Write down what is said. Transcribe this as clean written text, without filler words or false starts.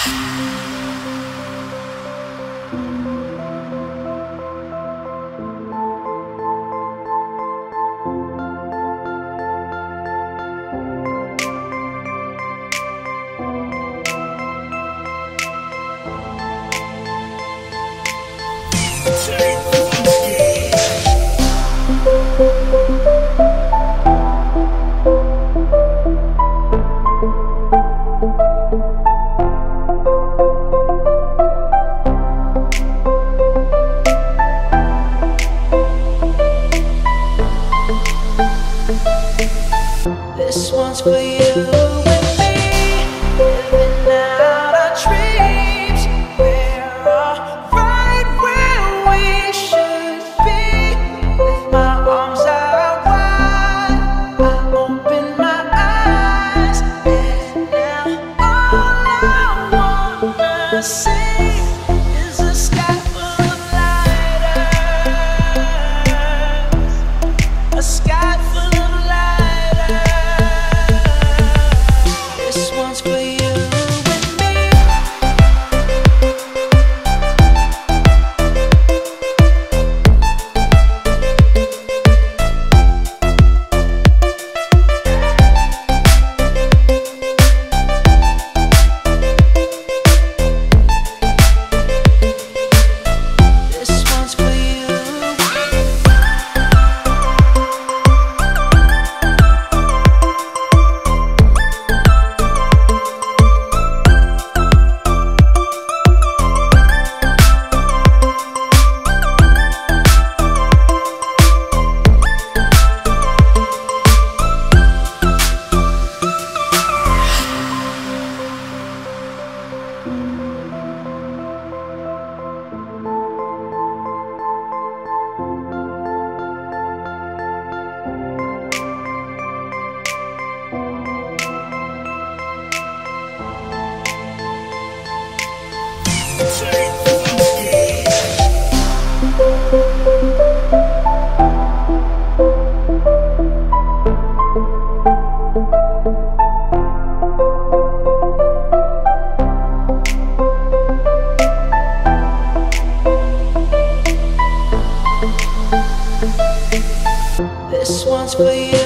This one's for you and me, living out our dreams. We're right where we should be. With my arms out wide, I open my eyes, and now all I wanna see is a sky full of lighters, a sky full of This one's for you.